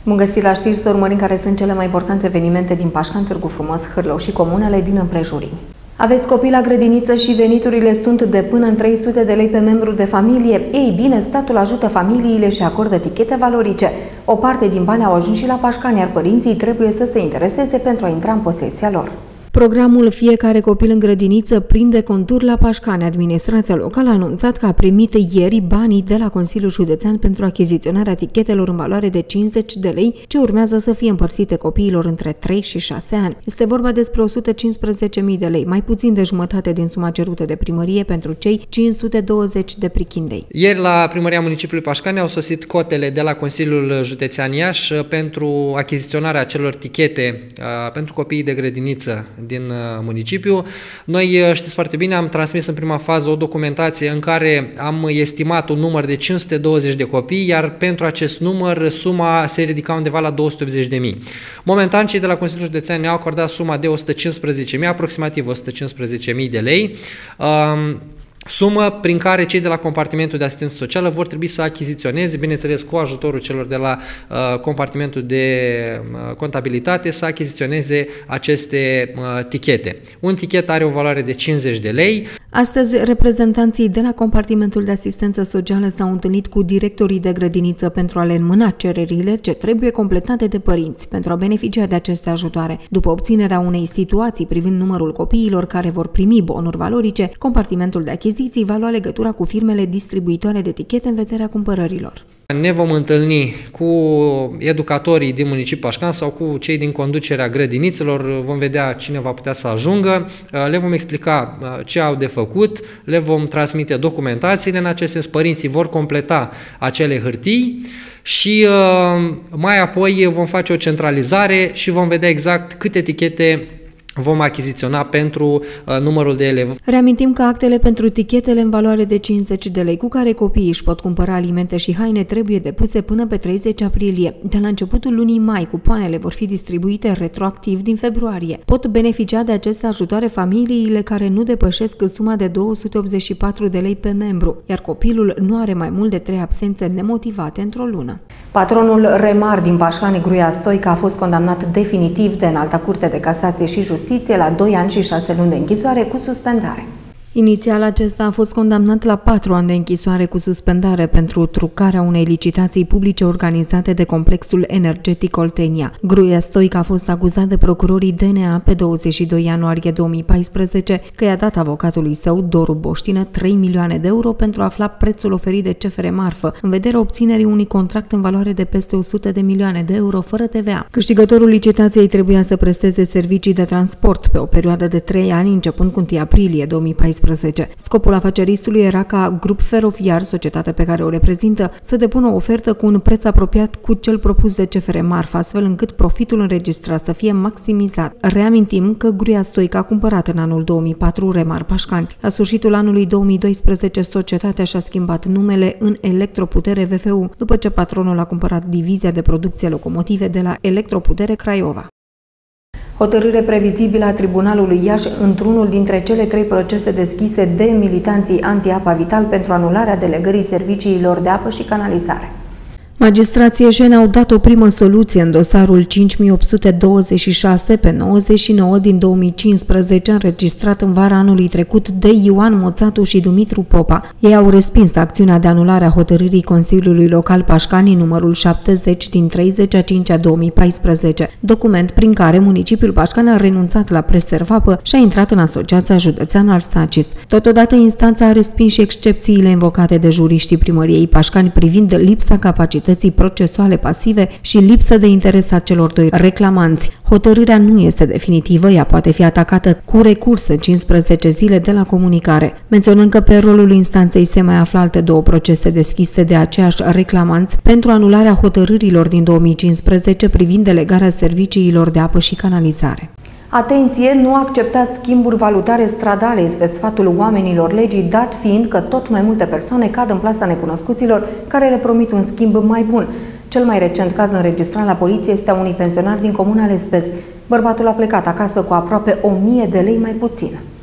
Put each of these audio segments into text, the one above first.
Bun găsit la știri, să urmărim care sunt cele mai importante evenimente din Pașcani, Târgu Frumos, Hârlău și comunele din împrejurimi. Aveți copii la grădiniță și veniturile sunt de până în 300 de lei pe membru de familie? Ei bine, statul ajută familiile și acordă tichete valorice. O parte din bani au ajuns și la Pașcani, iar părinții trebuie să se intereseze pentru a intra în posesia lor. Programul Fiecare copil în grădiniță prinde contur la Pașcani. Administrația locală a anunțat că a primit ieri banii de la Consiliul Județean pentru achiziționarea tichetelor în valoare de 50 de lei, ce urmează să fie împărțite copiilor între 3 și 6 ani. Este vorba despre 115.000 de lei, mai puțin de jumătate din suma cerută de primărie pentru cei 520 de prichindei. Ieri la Primăria Municipiului Pașcani au sosit cotele de la Consiliul Județean Iași pentru achiziționarea acelor tichete pentru copiii de grădiniță din municipiu. Noi, știți foarte bine, am transmis în prima fază o documentație în care am estimat un număr de 520 de copii, iar pentru acest număr suma se ridica undeva la 280.000. Momentan, cei de la Consiliul Județean ne-au acordat suma de 115.000, aproximativ 115.000 de lei, sumă prin care cei de la compartimentul de asistență socială vor trebui să achiziționeze, bineînțeles cu ajutorul celor de la compartimentul de contabilitate, să achiziționeze aceste tichete. Un tichet are o valoare de 50 de lei. Astăzi, reprezentanții de la compartimentul de asistență socială s-au întâlnit cu directorii de grădiniță pentru a le înmâna cererile ce trebuie completate de părinți pentru a beneficia de aceste ajutoare. După obținerea unei situații privind numărul copiilor care vor primi bonuri valorice, compartimentul de achiziții va lua legătura cu firmele distribuitoare de tichete în vederea cumpărărilor. Ne vom întâlni cu educatorii din municipiul Pașcani sau cu cei din conducerea grădinițelor, vom vedea cine va putea să ajungă, le vom explica ce au de făcut, le vom transmite documentațiile în acest sens, părinții vor completa acele hârtii și mai apoi vom face o centralizare și vom vedea exact câte tichete vom achiziționa pentru numărul de elevi. Reamintim că actele pentru tichetele în valoare de 50 de lei cu care copiii își pot cumpăra alimente și haine trebuie depuse până pe 30 aprilie. De la începutul lunii mai, cupoanele vor fi distribuite retroactiv din februarie. Pot beneficia de aceste ajutoare familiile care nu depășesc suma de 284 de lei pe membru, iar copilul nu are mai mult de 3 absențe nemotivate într-o lună. Patronul Remar din Pașcani, Gruia Stoica, a fost condamnat definitiv de Înalta Curte de Casație și Justiție la 2 ani și 6 luni de închisoare cu suspendare. Inițial, acesta a fost condamnat la 4 ani de închisoare cu suspendare pentru trucarea unei licitații publice organizate de Complexul Energetic Oltenia. Gruia Stoica a fost acuzat de procurorii DNA pe 22 ianuarie 2014 că i-a dat avocatului său, Doru Boștină, 3 milioane de euro pentru a afla prețul oferit de CFR Marfă, în vederea obținerii unui contract în valoare de peste 100 de milioane de euro fără TVA. Câștigătorul licitației trebuia să presteze servicii de transport pe o perioadă de 3 ani, începând cu 1 aprilie 2014. Scopul afaceristului era ca Grup Feroviar, societatea pe care o reprezintă, să depună o ofertă cu un preț apropiat cu cel propus de CFR Marfă, astfel încât profitul înregistrat să fie maximizat. Reamintim că Gruia Stoica a cumpărat în anul 2004 Remar Pașcani. La sfârșitul anului 2012, societatea și-a schimbat numele în Electroputere VFU, după ce patronul a cumpărat divizia de producție locomotive de la Electroputere Craiova. Hotărâre previzibilă a Tribunalului Iași într-unul dintre cele 3 procese deschise de militanții anti-Apa Vital pentru anularea delegării serviciilor de apă și canalizare. Magistrații ieșeni au dat o primă soluție în dosarul 5826 pe 99 din 2015, înregistrat în vara anului trecut de Ioan Moțatu și Dumitru Popa. Ei au respins acțiunea de anulare a hotărârii Consiliului Local Pașcani numărul 70 din 30/5/2014, document prin care municipiul Pașcani a renunțat la Preservapă și a intrat în Asociația Județeană Arsacis. Totodată, instanța a respins și excepțiile invocate de juriștii primăriei Pașcani privind lipsa capacității procesuale pasive și lipsă de interes a celor 2 reclamanți. Hotărârea nu este definitivă, ea poate fi atacată cu recurs în 15 zile de la comunicare. Menționăm că pe rolul instanței se mai află alte 2 procese deschise de aceiași reclamanți pentru anularea hotărârilor din 2015 privind delegarea serviciilor de apă și canalizare. Atenție, nu acceptați schimburi valutare stradale, este sfatul oamenilor legii, dat fiind că tot mai multe persoane cad în plasa necunoscuților care le promit un schimb mai bun. Cel mai recent caz înregistrat la poliție este a unui pensionar din comuna Lespez. Bărbatul a plecat acasă cu aproape 1000 de lei mai puțin.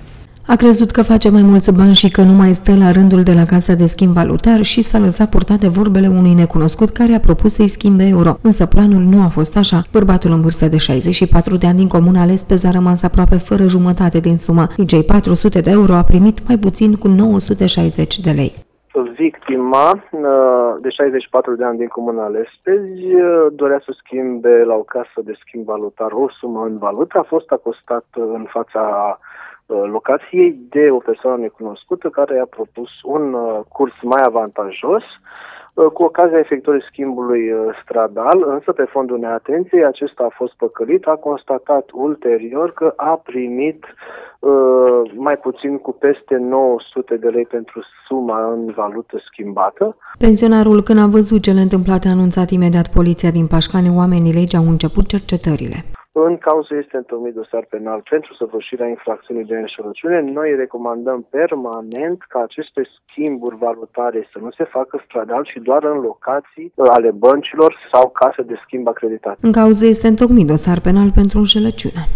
A crezut că face mai mulți bani și că nu mai stă la rândul de la casa de schimb valutar și s-a lăsat purtat de vorbele unui necunoscut care a propus să-i schimbe euro. Însă planul nu a fost așa. Bărbatul în vârstă de 64 de ani din comuna Lespez a rămas aproape fără jumătate din sumă. Din cei 400 de euro a primit mai puțin cu 960 de lei. Victima, de 64 de ani din comuna Lespez, dorea să schimbe la o casă de schimb valutar o sumă în valută. A fost acostat în fața locației de o persoană necunoscută care i-a propus un curs mai avantajos cu ocazia efectuării schimbului stradal, însă pe fondul neatenției acesta a fost păcălit, a constatat ulterior că a primit mai puțin cu peste 900 de lei pentru suma în valută schimbată. Pensionarul, când a văzut cele întâmplate, a anunțat imediat poliția din Pașcani. Oamenii legii au început cercetările. În cauză este întocmit dosar penal pentru săvârșirea infracțiunii de înșelăciune. Noi recomandăm permanent ca aceste schimburi valutare să nu se facă stradal, ci doar în locații ale băncilor sau case de schimb acreditate. În cauză este întocmit dosar penal pentru înșelăciune.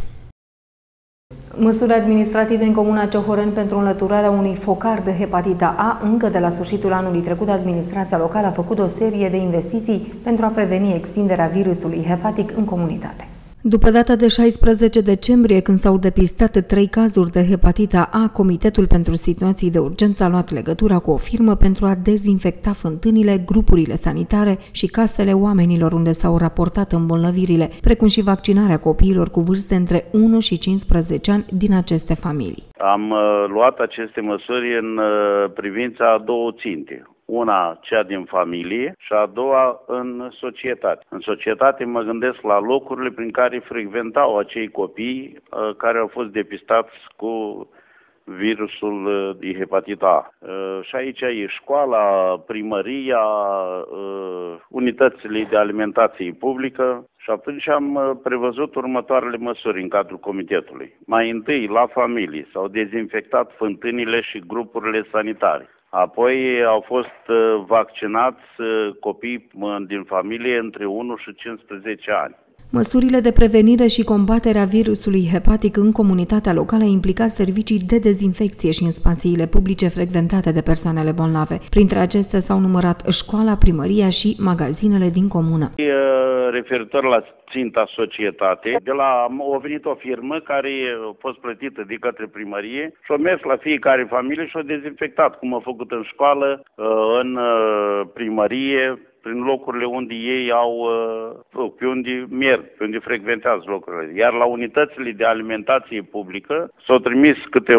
Măsuri administrative în comuna Ciohoreni pentru înlăturarea unui focar de hepatita A. Încă de la sfârșitul anului trecut, administrația locală a făcut o serie de investiții pentru a preveni extinderea virusului hepatic în comunitate. După data de 16 decembrie, când s-au depistat 3 cazuri de hepatita A, Comitetul pentru Situații de Urgență a luat legătura cu o firmă pentru a dezinfecta fântânile, grupurile sanitare și casele oamenilor unde s-au raportat îmbolnăvirile, precum și vaccinarea copiilor cu vârste între 1 și 15 ani din aceste familii. Am luat aceste măsuri în privința a două ținte. Una, cea din familie, și a doua în societate. În societate mă gândesc la locurile prin care frecventau acei copii care au fost depistați cu virusul de hepatita A. Și aici e școala, primăria, unitățile de alimentație publică și atunci am prevăzut următoarele măsuri în cadrul comitetului. Mai întâi, la familie, s-au dezinfectat fântânile și grupurile sanitare. Apoi au fost vaccinați copii din familie între 1 și 15 ani. Măsurile de prevenire și combatere a virusului hepatic în comunitatea locală implica servicii de dezinfecție și în spațiile publice frecventate de persoanele bolnave. Printre acestea s-au numărat școala, primăria și magazinele din comună. Referitor la ținta societate, a venit o firmă care a fost plătită de către primărie și a mers la fiecare familie și a dezinfectat, cum a făcut în școală, în primărie, prin locurile unde ei pe unde merg, pe unde frecventează locurile. Iar la unitățile de alimentație publică s-au trimis câte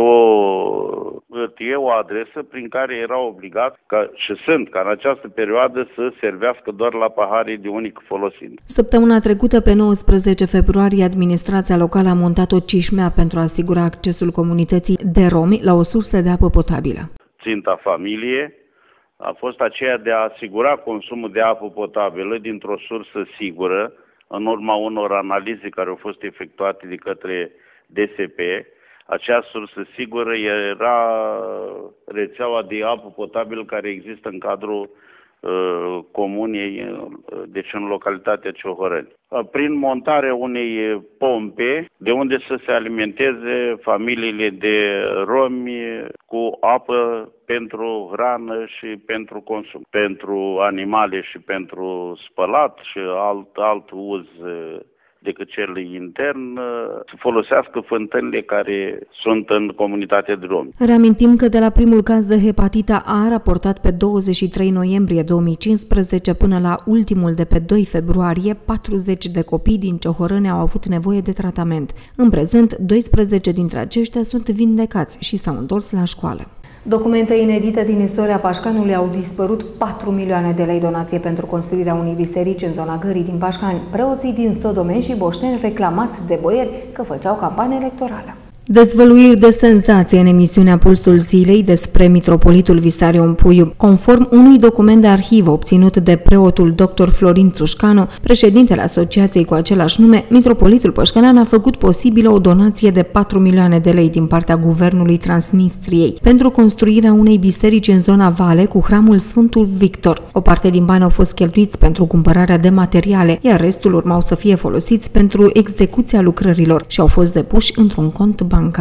o adresă prin care erau obligați ca în această perioadă să servească doar la pahare de unic folosință. Săptămâna trecută, pe 19 februarie, administrația locală a montat o cișmea pentru a asigura accesul comunității de romi la o sursă de apă potabilă. Ținta familie a fost aceea de a asigura consumul de apă potabilă dintr-o sursă sigură, în urma unor analize care au fost efectuate de către DSP. Acea sursă sigură era rețeaua de apă potabilă care există în cadrul comunei, deci în localitatea Ciohoreni. Prin montarea unei pompe de unde să se alimenteze familiile de romi cu apă pentru hrană și pentru consum, pentru animale și pentru spălat și alt uz decât cel intern, să folosească fântânile care sunt în comunitatea de romi. Reamintim că de la primul caz de hepatita A, raportat pe 23 noiembrie 2015 până la ultimul de pe 2 februarie, 40 de copii din Ciohoreni au avut nevoie de tratament. În prezent, 12 dintre aceștia sunt vindecați și s-au întors la școală. Documente inedite din istoria Pașcanului au dispărut 4 milioane de lei donație pentru construirea unei biserici în zona Gării din Pașcani. Preoții din Sodomeni și Boșteni reclamați de boieri că făceau campanie electorală. Dezvăluiri de senzație în emisiunea Pulsul Zilei despre mitropolitul Visarion Puiu. Conform unui document de arhivă obținut de preotul dr. Florin Țușcanu, președintele asociației cu același nume, mitropolitul pășcănean a făcut posibilă o donație de 4 milioane de lei din partea guvernului Transnistriei pentru construirea unei biserici în zona Vale cu hramul Sfântul Victor. O parte din bani au fost cheltuiți pentru cumpărarea de materiale, iar restul urmau să fie folosiți pentru execuția lucrărilor și au fost depuși într-un cont bancar.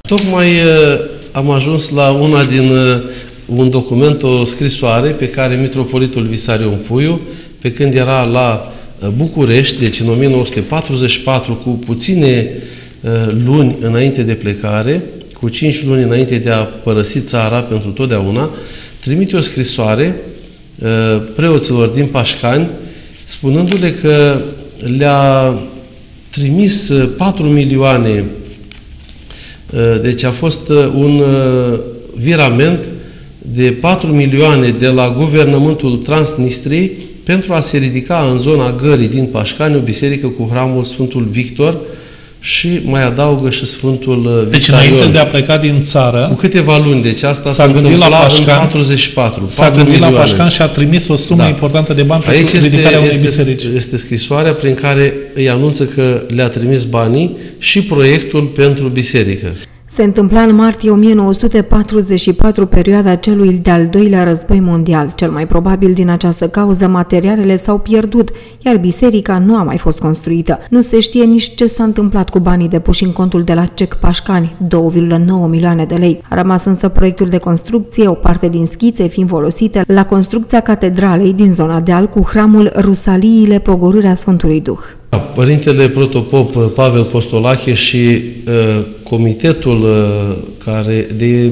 Tocmai am ajuns la un document, o scrisoare pe care mitropolitul Visarion Puiu, pe când era la București, deci în 1944, cu puține luni înainte de plecare, cu 5 luni înainte de a părăsi țara pentru totdeauna, trimite o scrisoare preoților din Pașcani, spunându-le că le-a trimis 4 milioane, deci a fost un virament de 4 milioane de la guvernământul Transnistriei pentru a se ridica în zona Gării din Pașcani o biserică cu hramul Sfântul Victor și mai adaugă și Sfântul Visarion. Deci înainte de a pleca din țară, cu câteva luni, deci asta s-a gândit la Pașcani, în 44. S-a gândit la Pașcani și a trimis o sumă importantă de bani pentru ridicarea unei biserici. Este scrisoarea prin care îi anunță că le-a trimis banii și proiectul pentru biserică. Se întâmpla în martie 1944, perioada celui de-al doilea război mondial. Cel mai probabil din această cauză, materialele s-au pierdut, iar biserica nu a mai fost construită. Nu se știe nici ce s-a întâmplat cu banii depuși în contul de la CEC Pașcani, 2,9 milioane de lei. A rămas însă proiectul de construcție, o parte din schițe fiind folosite la construcția catedralei din zona deal cu hramul Rusaliile Pogorârea Sfântului Duh. Părintele protopop Pavel Postolache și comitetul care,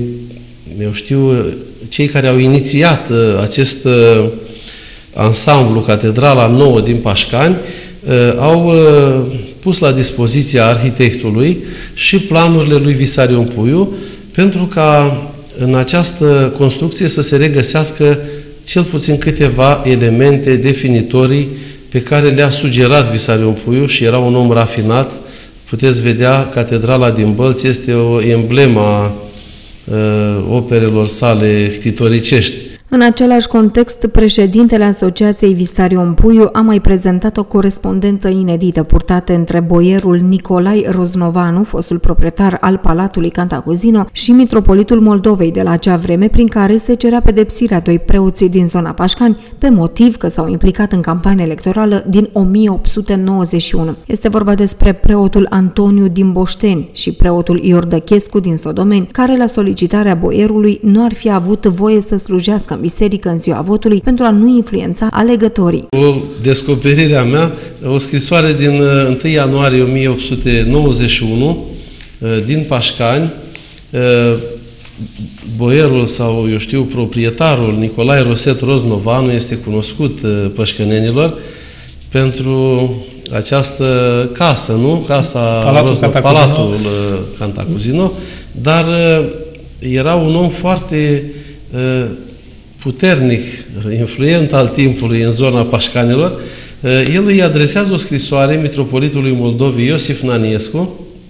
cei care au inițiat acest ansamblu, Catedrala Nouă din Pașcani, au pus la dispoziția arhitectului și planurile lui Visarion Puiu pentru ca în această construcție să se regăsească cel puțin câteva elemente definitorii pe care le-a sugerat Visarion Puiu și era un om rafinat. Puteți vedea, Catedrala din Bălți este o emblemă a operelor sale ctitoricești. În același context, președintele Asociației Visarion Puiu a mai prezentat o corespondență inedită purtată între boierul Nicolae Roznovanu, fostul proprietar al Palatului Cantacuzino, și mitropolitul Moldovei de la acea vreme, prin care se cerea pedepsirea doi preoți din zona Pașcani, pe motiv că s-au implicat în campania electorală din 1891. Este vorba despre preotul Antoniu din Boșteni și preotul Iordăchescu din Sodomeni, care la solicitarea boierului nu ar fi avut voie să slujească biserică în ziua votului pentru a nu influența alegătorii. O descoperire a mea, o scrisoare din 1 ianuarie 1891 din Pașcani, boierul sau, proprietarul Nicolae Roset Roznovanu este cunoscut pășcănenilor pentru această casă, nu? Palatul Cantacuzino, dar era un om foarte puternic, influent al timpului în zona Pașcanilor. El îi adresează o scrisoare mitropolitului Moldovei Iosif Naniescu,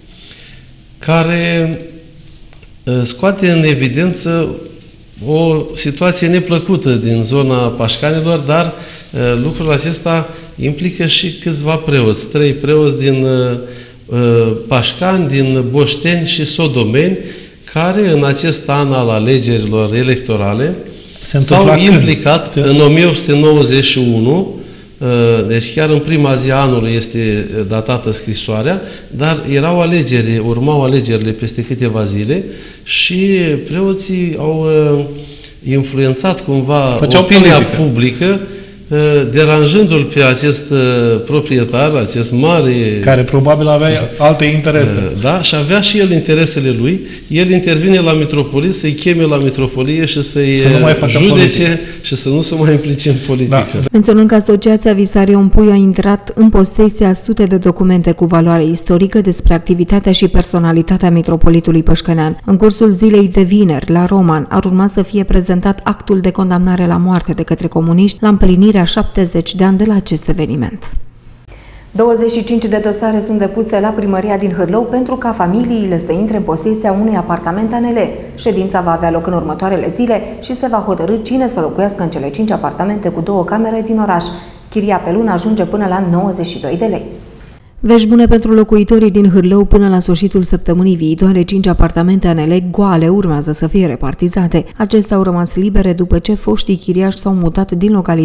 care scoate în evidență o situație neplăcută din zona Pașcanilor, dar lucrul acesta implică și câțiva preoți, 3 preoți din Pașcani, din Boșteni și Sodomeni, care în acest an al alegerilor electorale s-au implicat în 1891, deci chiar în prima zi a anului este datată scrisoarea, dar erau alegeri, urmau alegerile peste câteva zile și preoții au influențat cumva opinia publică, deranjându-l pe acest proprietar, acest mare... Care probabil avea alte interese. Da, și avea și el interesele lui. El intervine la mitropolie, să-i cheme la mitropolie și să-i judece și să nu se mai implice în politică. Da. Menționând că Asociația Visarion Puiu a intrat în posesia sute de documente cu valoare istorică despre activitatea și personalitatea mitropolitului pășcănean. În cursul zilei de vineri, la Roman, ar urma să fie prezentat actul de condamnare la moarte de către comuniști la împlinirea 70 de ani de la acest eveniment. 25 de dosare sunt depuse la primăria din Hârlău pentru ca familiile să intre în posesia unui apartament ANL. Ședința va avea loc în următoarele zile și se va hotărî cine să locuiască în cele 5 apartamente cu 2 camere din oraș. Chiria pe lună ajunge până la 92 de lei. Vești bune pentru locuitorii din Hârlău. Până la sfârșitul săptămânii viitoare, 5 apartamente ANL goale urmează să fie repartizate. Acestea au rămas libere după ce foștii chiriași s-au mutat din localitate.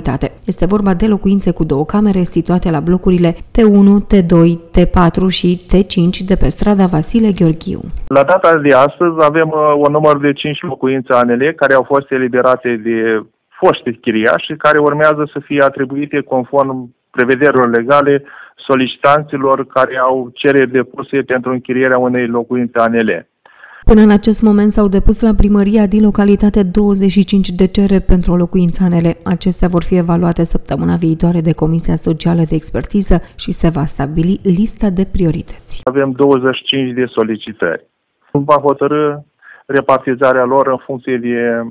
Este vorba de locuințe cu 2 camere situate la blocurile T1, T2, T4 și T5 de pe strada Vasile Gheorghiu. La data de astăzi avem un număr de 5 locuințe ANL care au fost eliberate de foști chiriași care urmează să fie atribuite conform prevederilor legale solicitanților care au cereri depuse pentru închirierea unei locuințe ANL. Până în acest moment s-au depus la primăria din localitate 25 de cereri pentru o locuință ANL. Acestea vor fi evaluate săptămâna viitoare de Comisia Socială de Expertiză și se va stabili lista de priorități. Avem 25 de solicitări. Va hotărâ repartizarea lor în funcție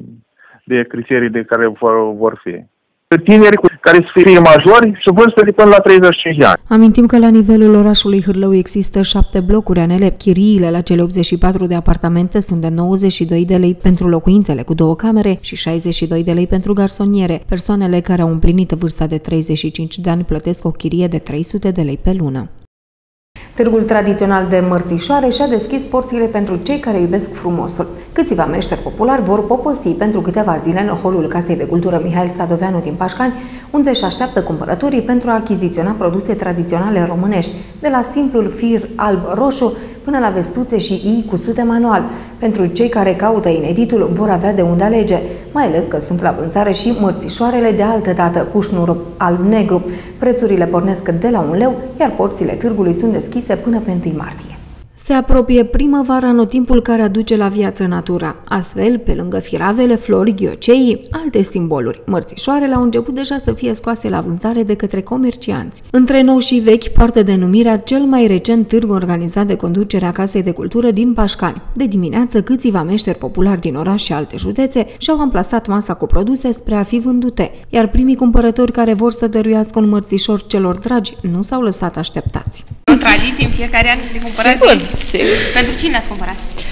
de criteriile care vor fi. Tineri care să fie majori și vârstă de până la 35 de ani. Amintim că la nivelul orașului Hârlău există 7 blocuri ANL. Chiriile la cele 84 de apartamente sunt de 92 de lei pentru locuințele cu 2 camere și 62 de lei pentru garsoniere. Persoanele care au împlinit vârsta de 35 de ani plătesc o chirie de 300 de lei pe lună. Târgul tradițional de mărțișoare și-a deschis porțile pentru cei care iubesc frumosul. Câțiva meșteri populari vor poposi pentru câteva zile în holul Casei de Cultură Mihail Sadoveanu din Pașcani, unde își așteaptă cumpărătorii pentru a achiziționa produse tradiționale românești, de la simplul fir alb-roșu până la vestuțe și ii cusute manual. Pentru cei care caută ineditul vor avea de unde alege, mai ales că sunt la vânzare și mărțișoarele de altă dată cu șnur alb-negru. Prețurile pornesc de la 1 leu, iar porțile târgului sunt deschise până pe 1 martie. Se apropie primăvara, anotimpul care aduce la viață natura. Astfel, pe lângă firavele, flori, ghiocei, alte simboluri, mărțișoarele au început deja să fie scoase la vânzare de către comercianți. Între nou și vechi poartă denumirea cel mai recent târg organizat de conducerea Casei de Cultură din Pașcani. De dimineață, câțiva meșteri populari din oraș și alte județe și-au amplasat masa cu produse spre a fi vândute, iar primii cumpărători care vor să dăruiască un mărțișor celor dragi nu s-au lăsat așteptați. O tradiție în fiecare an de cumpărat? Sigur. Pentru cine ați cumpărat?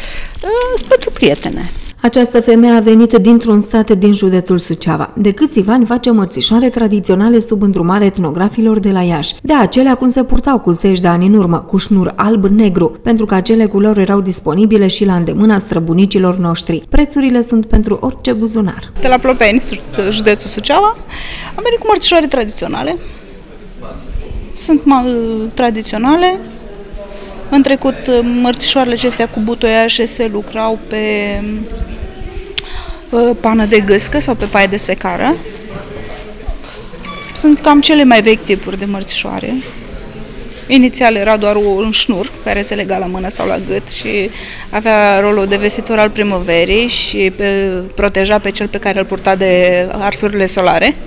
Pentru prietene. Această femeie a venit dintr-un sat din județul Suceava. De câțiva ani face mărțișoare tradiționale sub îndrumare etnografilor de la Iași. De acelea cum se purtau cu 10 de ani în urmă, cu șnur alb-negru, pentru că acele culori erau disponibile și la îndemâna străbunicilor noștri. Prețurile sunt pentru orice buzunar. De la Plopeni, județul Suceava, am venit cu mărțișoare tradiționale. Sunt tradiționale. În trecut, mărțișoarele acestea cu butoiașe se lucrau pe pană de gâscă sau pe paie de secară. Sunt cam cele mai vechi tipuri de mărțișoare. Inițial era doar un șnur care se lega la mână sau la gât și avea rolul de vestitor al primăverii și proteja pe cel pe care îl purta de arsurile solare.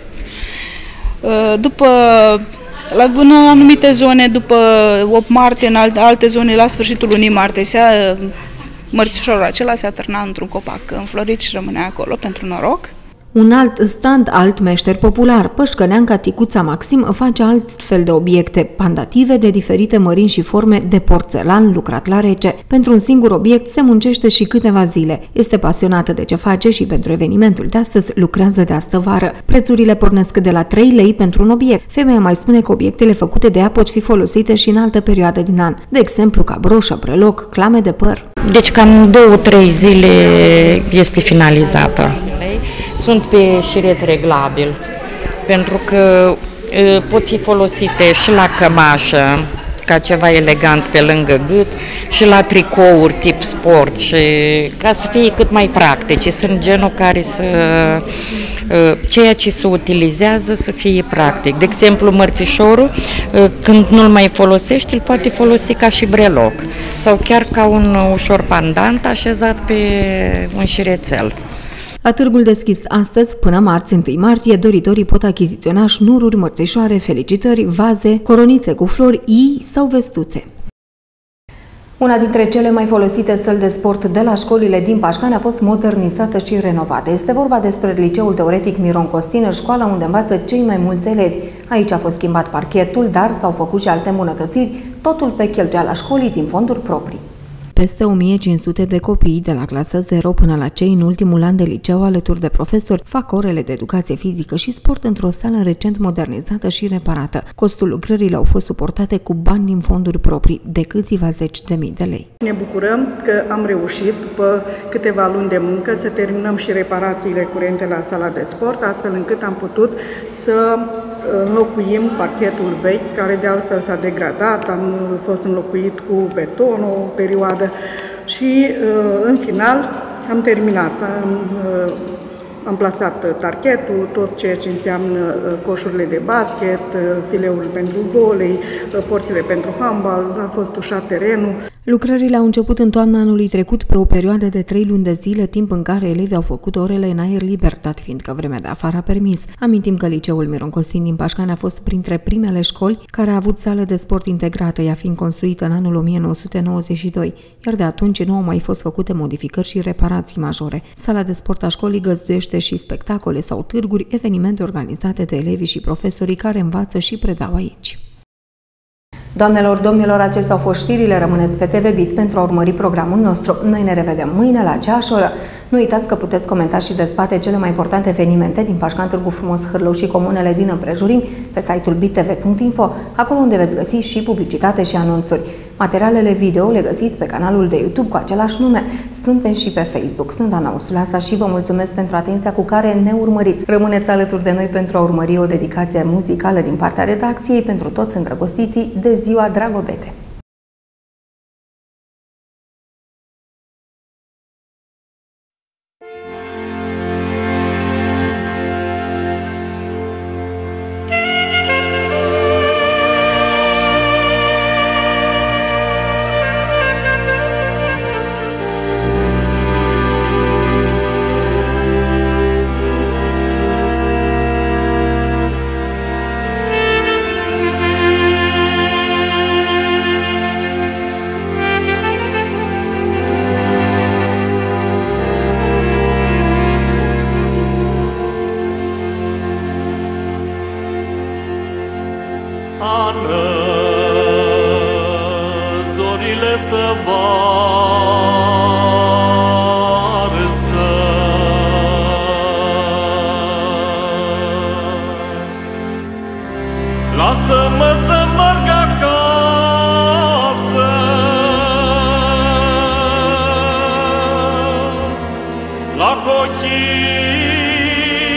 În anumite zone, după 8 martie, în alte zone, la sfârșitul lunii martie, mărțișorul acela se atârna într-un copac înflorit și rămânea acolo pentru noroc. Un alt stand, alt meșter popular, Pășcăneanca Ticuța Maxim, face altfel de obiecte, pandative de diferite mărimi și forme de porțelan lucrat la rece. Pentru un singur obiect se muncește și câteva zile. Este pasionată de ce face și pentru evenimentul de astăzi lucrează de astă vară. Prețurile pornesc de la 3 lei pentru un obiect. Femeia mai spune că obiectele făcute de ea pot fi folosite și în altă perioadă din an, de exemplu ca broșă, breloc, clame de păr. Deci cam 2-3 zile este finalizată. Sunt pe șiret reglabil, pentru că pot fi folosite și la cămașă, ca ceva elegant pe lângă gât, și la tricouri tip sport, și ca să fie cât mai practice. Sunt genul care ceea ce se utilizează să fie practic. De exemplu, mărțișorul, când nu-l mai folosești, îl poate folosi ca și breloc sau chiar ca un ușor pandant așezat pe un șirețel. La târgul deschis astăzi, până marți 1 martie, doritorii pot achiziționa șnururi, mărțișoare, felicitări, vaze, coronițe cu flori, ii sau vestuțe. Una dintre cele mai folosite săli de sport de la școlile din Pașcani a fost modernizată și renovată. Este vorba despre Liceul Teoretic Miron Costin, școala unde învață cei mai mulți elevi. Aici a fost schimbat parchetul, dar s-au făcut și alte îmbunătățiri, totul pe cheltuiala școlii din fonduri proprii. peste 1500 de copii de la clasa 0 până la cei în ultimul an de liceu alături de profesori fac orele de educație fizică și sport într-o sală recent modernizată și reparată. Costul lucrării au fost suportate cu bani din fonduri proprii de câțiva zeci de mii de lei. Ne bucurăm că am reușit, după câteva luni de muncă, să terminăm și reparațiile curente la sala de sport, astfel încât am putut să înlocuim parchetul vechi, care de altfel s-a degradat, am fost înlocuit cu beton o perioadă și în final am terminat. Am plasat tarchetul, tot ceea ce înseamnă coșurile de basket, fileul pentru volei, porțile pentru handbal, a fost ușat terenul. Lucrările au început în toamna anului trecut pe o perioadă de 3 luni de zile, timp în care elevii au făcut orele în aer liber, dat fiindcă vremea de afară a permis. Amintim că liceul Miron Costin din Pașcani a fost printre primele școli care a avut sală de sport integrată, ea fiind construită în anul 1992, iar de atunci nu au mai fost făcute modificări și reparații majore. Sala de sport a școlii găzduiește și spectacole sau târguri, evenimente organizate de elevii și profesorii care învață și predau aici. Doamnelor, domnilor, acestea au fost știrile. Rămâneți pe TV Bit pentru a urmări programul nostru. Noi ne revedem mâine la aceeași oră. Nu uitați că puteți comenta și dezbate cele mai importante evenimente din Pașcani, Târgu Frumos, Hârlău și comunele din împrejurimi pe site-ul bittv.info, acolo unde veți găsi și publicitate și anunțuri. Materialele video le găsiți pe canalul de YouTube cu același nume. Suntem și pe Facebook. Sunt Ana Ursulasa și vă mulțumesc pentru atenția cu care ne urmăriți. Rămâneți alături de noi pentru a urmări o dedicație muzicală din partea redacției pentru toți îndrăgostiții de Ziua Dragobete. Lasă-mă să merg acasă, la cochii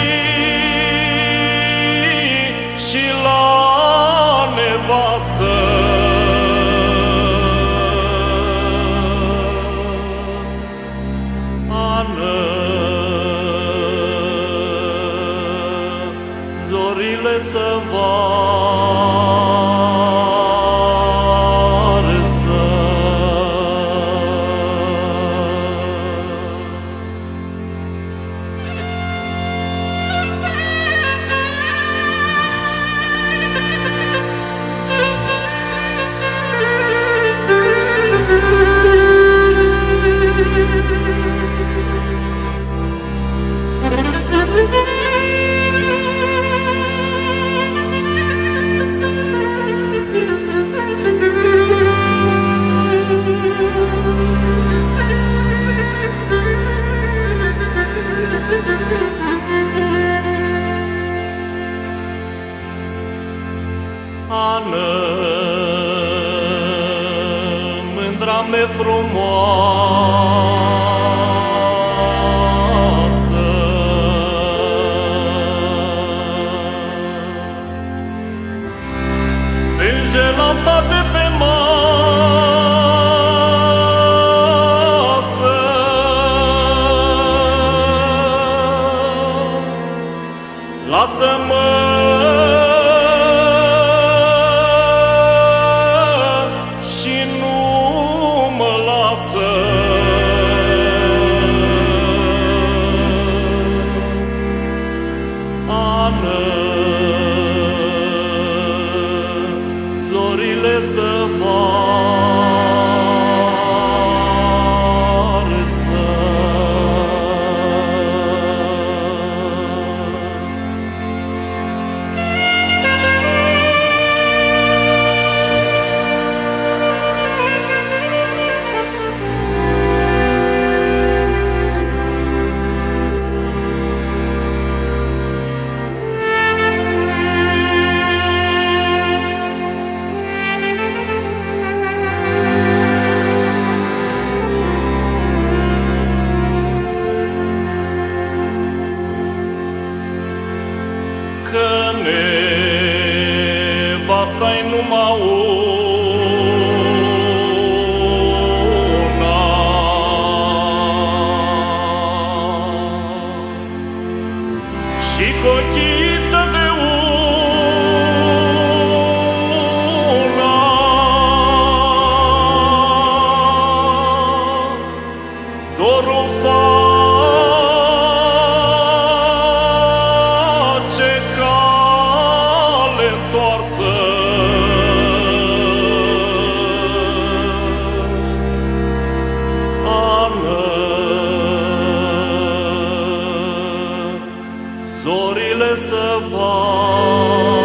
și la nevastă. Ană, zorile să Ană, mândra-me frumoasă, spânge lampa de pe masă, lasă-mă că nevasta-i numai una. Și cochită de una, dorul face cale întoarsă. Ană, zorile se vadă